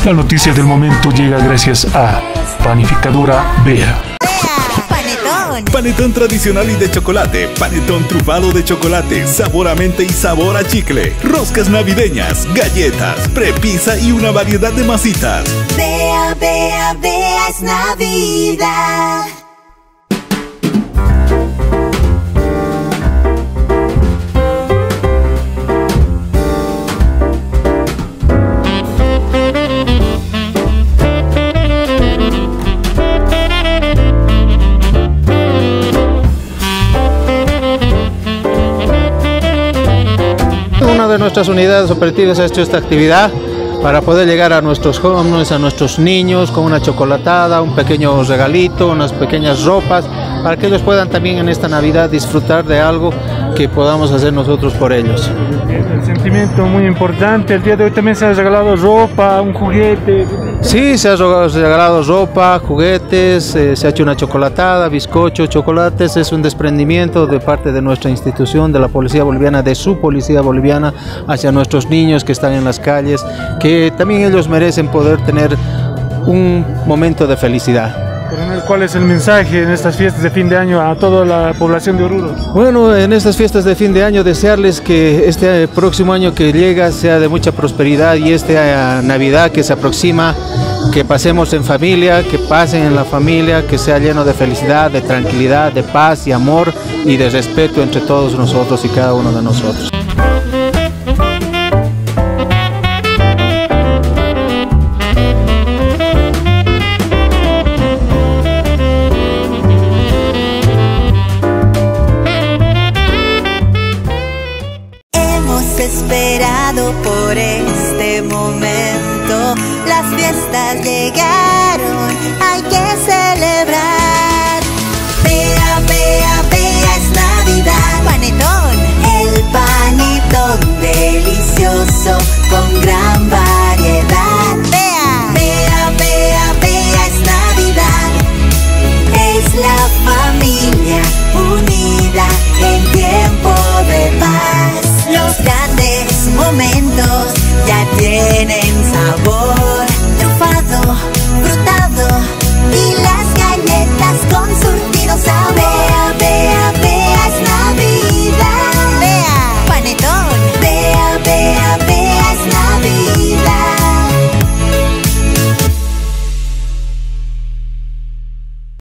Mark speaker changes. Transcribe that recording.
Speaker 1: La noticia del momento llega gracias a Panificadora Bea.
Speaker 2: Panetón.
Speaker 3: Panetón tradicional y de chocolate, panetón trufado de chocolate, sabor a menta y sabor a chicle, roscas navideñas, galletas, prepizza y una variedad de masitas.
Speaker 2: Bea, Bea, Bea es Navidad.
Speaker 4: Una de nuestras unidades operativas ha hecho esta actividad para poder llegar a nuestros jóvenes, a nuestros niños con una chocolatada, un pequeño regalito, unas pequeñas ropas, para que ellos puedan también en esta Navidad disfrutar de algo que podamos hacer nosotros por ellos.
Speaker 5: El sentimiento muy importante. El día de hoy también se ha regalado ropa, un juguete.
Speaker 4: Sí, se ha regalado ropa, juguetes, se ha hecho una chocolatada, bizcocho, chocolates. Es un desprendimiento de parte de nuestra institución, de la Policía Boliviana, de su Policía Boliviana, hacia nuestros niños que están en las calles, que también ellos merecen poder tener un momento de felicidad.
Speaker 5: Coronel, ¿cuál es el mensaje en estas fiestas de fin de año a toda la población de Oruro?
Speaker 4: Bueno, en estas fiestas de fin de año desearles que este próximo año que llega sea de mucha prosperidad y esta Navidad que se aproxima, que pasemos en familia, que pasen en la familia, que sea lleno de felicidad, de tranquilidad, de paz y amor y de respeto entre todos nosotros y cada uno de nosotros.
Speaker 2: Esperado por este momento, las fiestas llegaron, hay que celebrar. Bea, Bea, Bea es Navidad. Panetón.